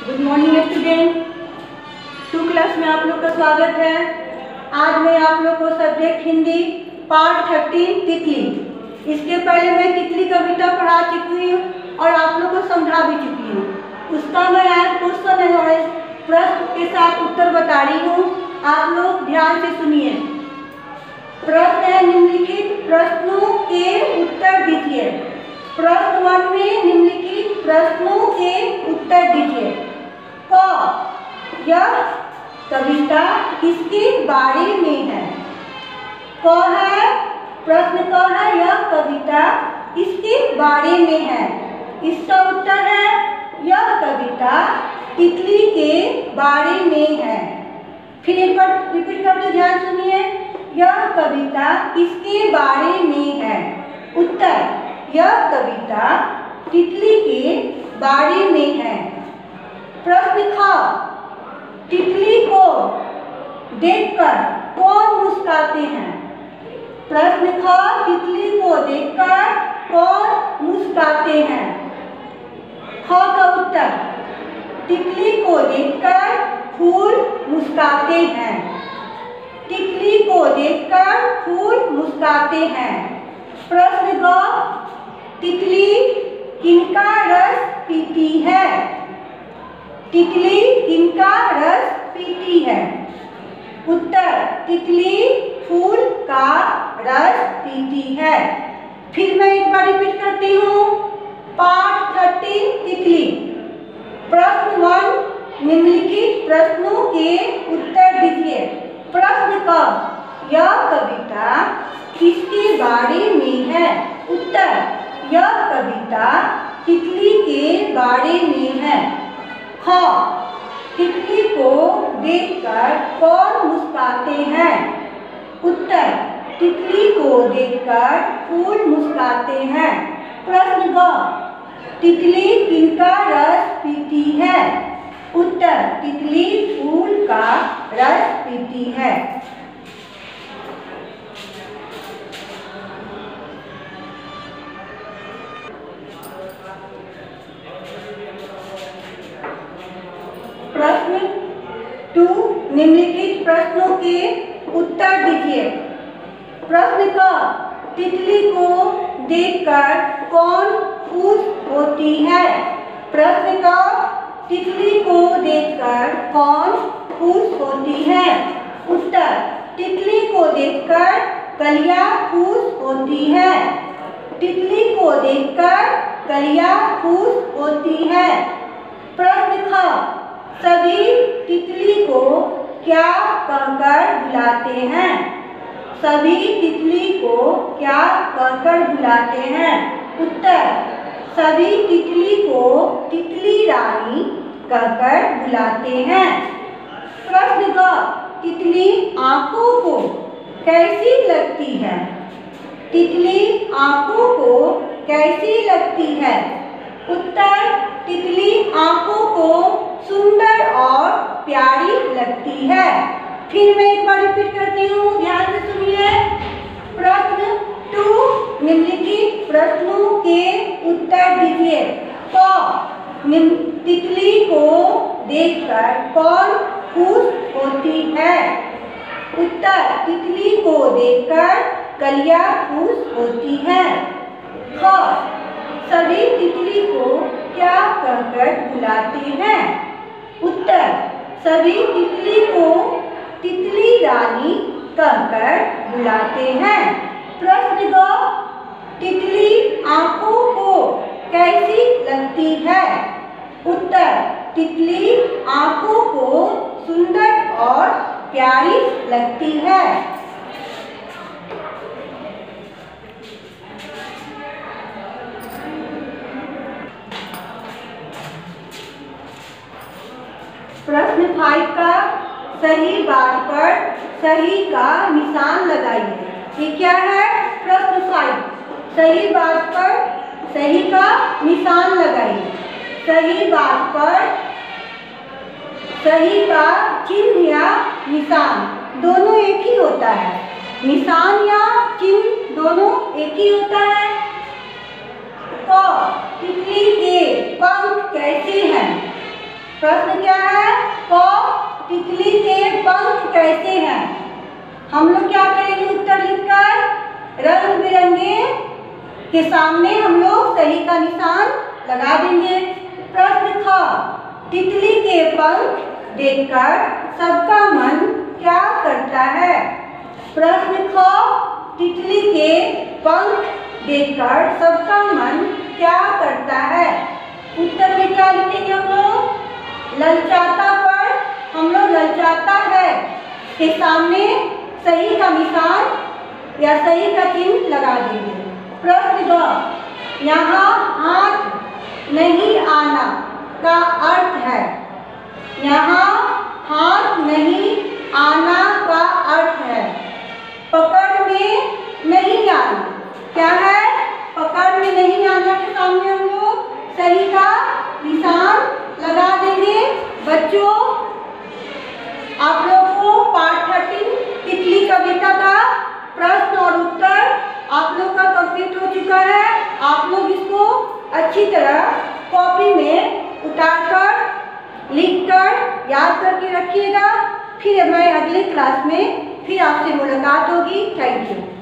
Good morning student. 2 class में आप लोग का स्वागत है। आज मैं आप लोग को सब्जेक्ट हिंदी पार्ट 13 तितली। इसके पहले मैं तितली कविता पढ़ा चुकी हूँ और आप लोग को समझा भी चुकी हूँ। उसका मैं आज क्वेश्चन और प्रश्न के साथ उत्तर बता रही हूँ। आप लोग ध्यान से सुनिए। प्रश्न है, निम्नलिखित प्रश्नों के उत्तर दीजिए। प्रश्न 1 में निम्नलिखित प्रश्नों के उत्तर दीजिए। क, यह कविता किसके बारे में है? क है, प्रश्न क है, यह कविता किसके बारे में है? इसका उत्तर है, यह कविता तितली के बारे में है। फिर एक बार रिपीट करके ध्यान सुनिए। यह कविता किसके बारे में है? उत्तर, यह कविता तितली के बारे में है। प्रश्न ख, तितली को देखकर कौन मुस्कुराते हैं? प्रश्न ख, तितली को देखकर कौन मुस्कुराते हैं? ख का उत्तर, तितली को देखकर फूल मुस्कुराते हैं। तितली को देखकर फूल मुस्कुराते हैं। प्रश्न ग, तितली किनका रस पीती है? तितली किनका रस पीती है? उत्तर, तितली फूल का रस पीती है। फिर मैं एक बार रिपीट करती हूँ। पार्ट 13 तितली। प्रश्न 1, निम्नलिखित प्रश्नों के उत्तर दीजिए। प्रश्न क, यह कविता किसके बारे में है? उत्तर, यह कविता तितली के बारे में है। ख, तितली को देखकर कौन मुस्कुराते हैं? उत्तर, तितली को देखकर फूल मुस्कुराते हैं। प्रश्न ग, तितली किनका रस पीती है? उत्तर, तितली फूल का रस पीती है। प्रश्न 2, निम्नलिखित प्रश्नों के उत्तर दीजिए। प्रश्न क, तितली को देखकर कौन खुश होती है? प्रश्न क, तितली को देखकर कौन खुश होती है? उत्तर, तितली को देखकर कलियां खुश होती है। तितली को देखकर कलियां खुश होती है। प्रश्न ख, सभी तितली को क्या कहकर बुलाते हैं? सभी तितली को क्या कहकर बुलाते हैं? उत्तर, सभी तितली को तितली रानी कहकर बुलाते हैं। प्रश्न ग, तितली आंखों को कैसी लगती है? तितली आंखों को कैसी लगती है? उत्तर, तितली आंखों को सुंदर और प्यारी लगती है। फिर मैं एक बार रिपीट करती हूँ, ध्यान से सुनिए। प्रश्न 2, निम्नलिखित प्रश्नों के उत्तर दीजिए। क, तितली को देखकर कौन खुश होती है? उत्तर, तितली को देखकर कलियां खुश होती है। ख, सभी तितली को क्या कहकर बुलाते हैं? उत्तर, सभी तितली को तितली रानी कहकर बुलाते हैं। प्रश्न ग, तितली आंखों को कैसी लगती है? उत्तर, तितली आंखों को सुंदर और प्यारी लगती है। प्रश्न 5 का सही बात पर सही का निशान लगाइए। ये क्या है? प्रश्न 5, सही बात पर सही का निशान लगाइए। सही बात पर सही का चिन्ह या निशान दोनों एक ही होता है। निशान या चिन्ह दोनों एक ही होता है। क, तितली के पंख कैसे हैं? प्रश्न कैसे हैं? हम लोग क्या करेंगे उत्तर लिखकर? रंग बिरंगे के सामने हम लोग सही का निशान लगा देंगे। प्रश्न ख, तितली के पंख देखकर सबका मन क्या करता है? प्रश्न ख, तितली के पंख देखकर सबका मन क्या करता है? उत्तर में क्या लिखेंगे हम लोग? ललचाता पर हम लोग ललचाता है के सामने सही का निशान या सही का चिन्ह लगा देंगे। प्रश्न ग, यहाँ हाथ नहीं आना का अर्थ है। यहाँ हाथ नहीं आना का अर्थ है पकड़ में नहीं आना। क्या है? पकड़ में नहीं आना के सामने हम लोग सही का निशान लगा देंगे। बच्चों, आप लोग को पाठ 13 तितली कविता का प्रश्न और उत्तर आप लोग का कंप्लीट हो चुका है। आप लोग इसको अच्छी तरह कॉपी में उतारकर लिखकर याद करके रखिएगा। फिर मैं अगले क्लास में फिर आपसे मुलाकात होगी। Thank you.